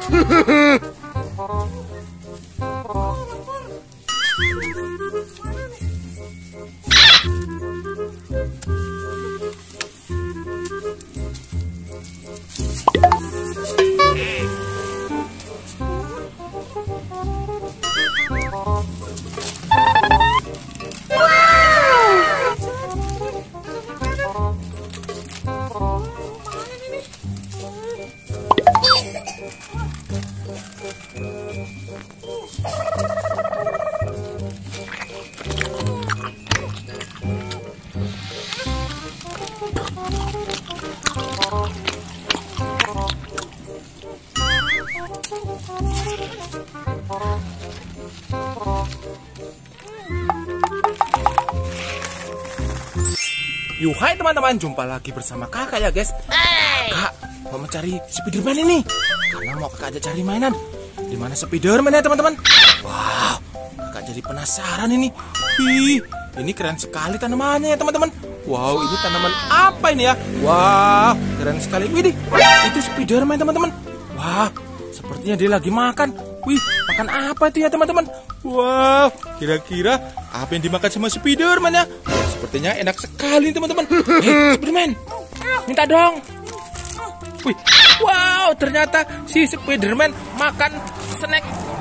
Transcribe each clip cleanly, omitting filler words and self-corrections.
Yuk, hai teman-teman, jumpa lagi bersama kakak ya guys. Kak, mau mencari Spiderman ini karena mau kakak ajak cari mainan. Di mana Spiderman ya teman-teman? Wow, kakak jadi penasaran ini. Wih, ini keren sekali tanamannya ya teman-teman. Wow, ini tanaman apa ini ya? Wow, keren sekali. Wih, itu Spiderman teman-teman. Wah, sepertinya dia lagi makan. Wih, makan apa itu ya teman-teman? Wow, kira-kira apa yang dimakan sama Spiderman ya? Sepertinya enak sekali teman-teman. Spiderman, minta dong. Wih, wow, ternyata si Spiderman makan snack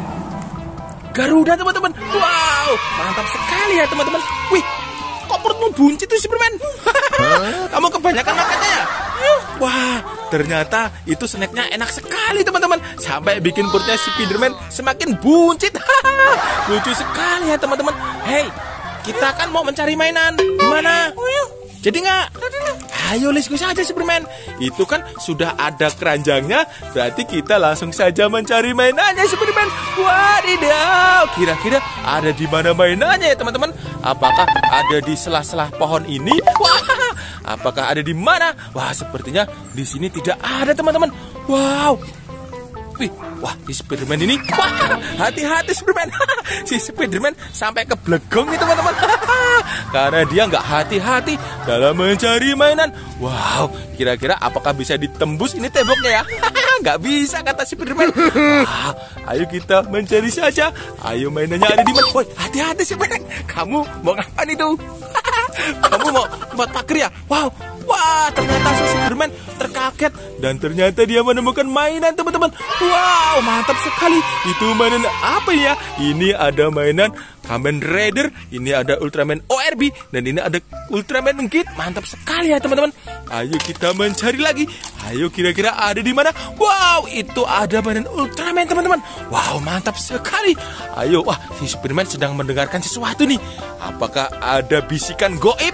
Garuda teman-teman. Wow, mantap sekali ya teman-teman. Wih, kok perutmu buncit tuh Spiderman? Kamu kebanyakan makannya ya? Wah, ternyata itu snacknya enak sekali teman-teman. Sampai bikin perutnya Spiderman semakin buncit. Lucu sekali ya teman-teman. Hey, kita kan mau mencari mainan. Gimana? Jadi nggak? Ayo let's go saja Spiderman. Itu kan sudah ada keranjangnya. Berarti kita langsung saja mencari mainannya Spiderman. Wadidaw, kira-kira ada di mana mainannya ya teman-teman? Apakah ada di sela-sela pohon ini? Wah, apakah ada di mana? Wah, sepertinya di sini tidak ada teman-teman. Wow. Wih, wah, si Spiderman ini, wah, hati-hati Spiderman. Si Spiderman sampai keblegong nih teman-teman. Karena dia nggak hati-hati dalam mencari mainan. Wow, kira-kira apakah bisa ditembus ini temboknya ya? Nggak bisa kata Spiderman. Wah, ayo kita mencari saja. Ayo mainannya ada di mana? Woi, hati-hati Spiderman. Kamu mau ngapain itu? Kamu mau buat pagar ya? Wow. Wah, ternyata si Spiderman terkaget dan ternyata dia menemukan mainan teman-teman. Wow, mantap sekali. Itu mainan apa ya? Ini ada mainan Kamen Rider, ini ada Ultraman ORB, dan ini ada Ultraman Kid. Mantap sekali ya teman-teman. Ayo kita mencari lagi. Ayo kira-kira ada di mana? Wow, itu ada mainan Ultraman teman-teman. Wow, mantap sekali. Ayo, wah, si Spiderman sedang mendengarkan sesuatu nih. Apakah ada bisikan goib?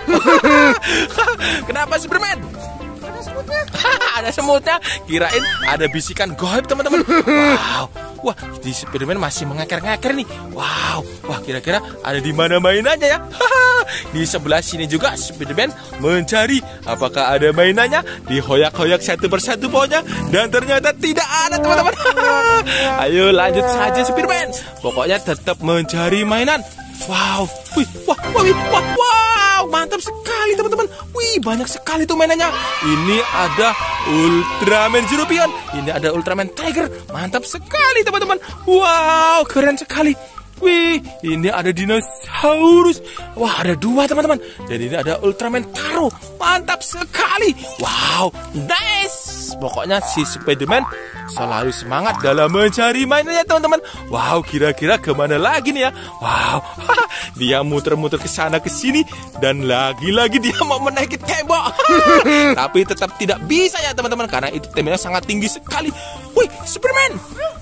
Kenapa Spiderman? Ada semutnya. Ada semutnya. Kirain ada bisikan goib teman-teman. Wow. Wah, di Spiderman masih mengeker-ngeker nih. Wow. Wah, kira-kira ada di mana mainannya ya? Di sebelah sini juga Spiderman mencari apakah ada mainannya. Dihoyak-hoyak satu persatu pohonnya dan ternyata tidak ada teman-teman. Ayo lanjut saja Spiderman. Pokoknya tetap mencari mainan. Wow. Wih, wow, mantap sekali teman-teman. Wih, banyak sekali tuh mainannya. Ini ada Ultraman Zeropion, ini ada Ultraman Tiger. Mantap sekali teman-teman. Wow, keren sekali. Wih, ini ada dinosaurus. Wah, ada dua teman-teman. Jadi ini ada Ultraman Taro. Mantap sekali. Wow, nice. Pokoknya si Spiderman selalu semangat dalam mencari mainannya teman-teman. Wow, kira-kira kemana lagi nih ya? Wow, dia muter-muter ke sana ke sini dan lagi-lagi dia mau menaikin tembok. Tapi tetap tidak bisa ya teman-teman karena itu temboknya sangat tinggi sekali. Wih, Spiderman.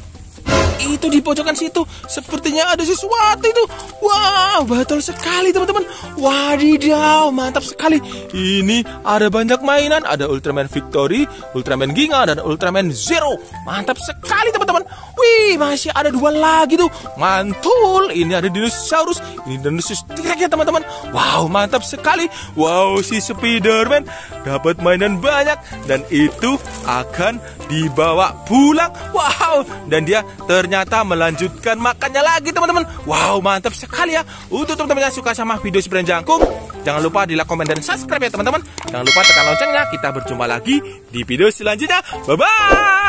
Itu di pojokan situ sepertinya ada sesuatu itu. Wow, betul sekali teman-teman. Wadidaw, mantap sekali. Ini ada banyak mainan. Ada Ultraman Victory, Ultraman Ginga, dan Ultraman Zero. Mantap sekali teman-teman. Wih, masih ada dua lagi tuh. Mantul. Ini ada dinosaurus. Ini dinosaurus T-Rex ya teman-teman. Wow, mantap sekali. Wow, si Spiderman dapat mainan banyak dan itu akan dibawa pulang. Wow, dan dia ternyata melanjutkan makannya lagi teman-teman. Wow, mantap sekali ya. Untuk teman-teman yang suka sama video Spiderman Jangkung, jangan lupa di like, komen, dan subscribe ya teman-teman. Jangan lupa tekan loncengnya. Kita berjumpa lagi di video selanjutnya. Bye-bye.